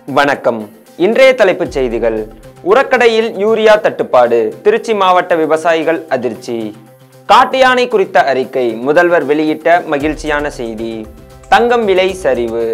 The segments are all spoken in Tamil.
வணக்கம். இன்றைய தலைப்புச் செய்திகள். உரக்கடையில் யூரியா தட்டுப்பாடு, திருச்சி மாவட்ட விவசாயிகள் அதிர்ச்சி. காட்டு யானை குறித்த அறிக்கை, முதல்வர் வெளியிட்ட மகிழ்ச்சியான செய்தி. தங்கம் விலை சரிவு.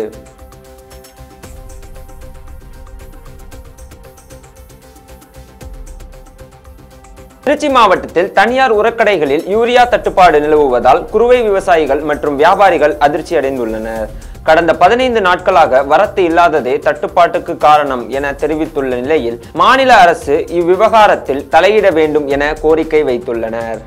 திருச்சி மாவட்டத்தில் தனியார் உரக்கடைகளில் யூரியா தட்டுப்பாடு நிலவுவதால் குறுவை விவசாயிகள் மற்றும் வியாபாரிகள் அதிர்ச்சி அடைந்துள்ளனர். கடந்த 15 நாட்களாக வரத்து இல்லாததே தட்டுப்பாட்டுக்கு காரணம் என தெரிவித்துள்ள நிலையில் மாநில அரசு இவ்விவகாரத்தில் தலையிட வேண்டும் என கோரிக்கை வைத்துள்ளனர்.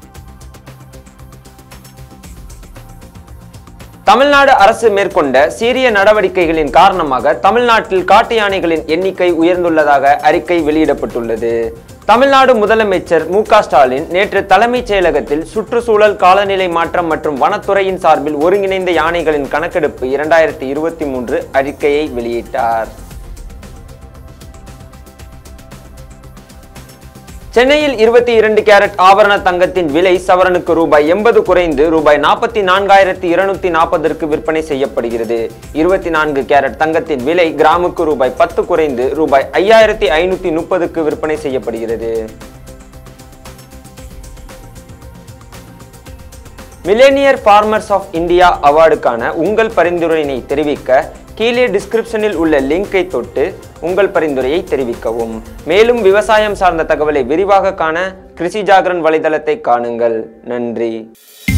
தமிழ்நாடு அரசு மேற்கொண்ட சீரிய நடவடிக்கைகளின் காரணமாக தமிழ்நாட்டில் காட்டு யானைகளின் எண்ணிக்கை உயர்ந்துள்ளதாக அறிக்கை வெளியிடப்பட்டுள்ளது. தமிழ்நாடு முதலமைச்சர் 𝑚ு.க.ஸ்டாலின் நேற்று தலைமைச் செயலகத்தில் சுற்றுச்சூழல், காலநிலை மாற்றம் மற்றும் வனத்துறையின் சார்பில் ஒருங்கிணைந்த யானைகளின் கணக்கெடுப்பு 2023 அறிக்கையை வெளியிட்டார். சென்னையில் 22 கேரட் ஆபரண தங்கத்தின் விலை சவரனுக்கு ரூபாய் 80 குறைந்து ரூபாய் 44,240 விற்பனை செய்யப்படுகிறது. 24 கேரட் தங்கத்தின் விலை கிராமுக்கு ரூபாய் 10 குறைந்து ரூபாய் 5,530 விற்பனை செய்யப்படுகிறது. மில்லேனியர் ஃபார்மர்ஸ் ஆஃப் இந்தியா அவார்டுக்கான உங்கள் பரிந்துரையினை தெரிவிக்க கீழே டிஸ்கிரிப்ஷனில் உள்ள லிங்கை தொட்டு உங்கள் பரிந்துரையை தெரிவிக்கவும். மேலும் விவசாயம் சார்ந்த தகவலை விரிவாக காண கிருஷி ஜாகரன் வலைதளத்தை காணுங்கள். நன்றி.